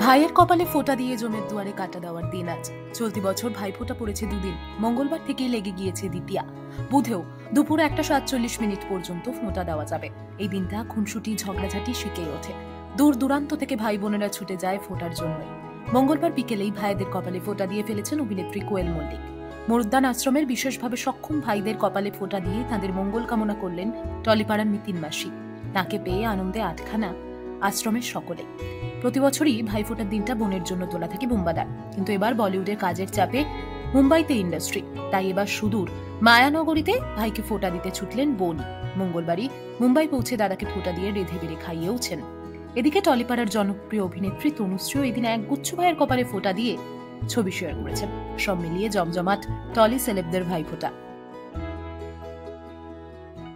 ভাইয়ের কপালে ফোঁটা দিয়ে জমের দুয়ারে কাটা দেওয়ার দিন আজ। চলতি বছর ভাইফোঁটা পড়েছে দুদিন। মঙ্গলবার থেকেই লেগে গিয়েছে দ্বিতীয়া। বুধেও দুপুর 1:47 পর্যন্ত ফোঁটা দেওয়া যাবে। এই দিনটা খুনসুটি ঝগড়াঝাটি শিখে ওঠে। দূর দূরান্ত থেকে ভাই বোনেরা ছুটে যায় ফোঁটার জন্যই। মঙ্গলবার বিকেলেই ভাইদের কপালে ফোঁটা দিয়ে ফেলেছেন অভিনেত্রী কোয়েল মল্লিক। মরুদ্যান আশ্রমের বিশেষভাবে সক্ষম ভাইদের কপালে ফোঁটা দিয়ে তাদের মঙ্গল কামনা করলেন টলিপাড়ার মিতিন মাসি। তাকে পেয়ে আনন্দে আটখানা আশ্রমের সকলে। প্রতি বছরই ভাইফোঁটার দিনটা বোনের জন্য তোলা থাকে বুম্বাদার, কিন্তু এবার বলিউডের কাজের চাপে মুম্বাইতে ইন্ডাস্ট্রি, তাই এবার সুদূর মায়ানগরীতে ভাইকে ফোঁটা দিতে ছুটলেন বোন। মঙ্গলবারই মুম্বাই পৌঁছে দাদাকে ফোঁটা দিয়ে রেধে বেড়ে খাইয়েওছেন। এদিকে টলিপাড়ার জনপ্রিয় অভিনেত্রী তনুশ্রীও এদিন একগুচ্ছ ভাইয়ের কপালে ফোঁটা দিয়ে ছবি শেয়ার করেছেন। সব মিলিয়ে জমজমাট টলি সেলেবদের ভাইফোঁটা।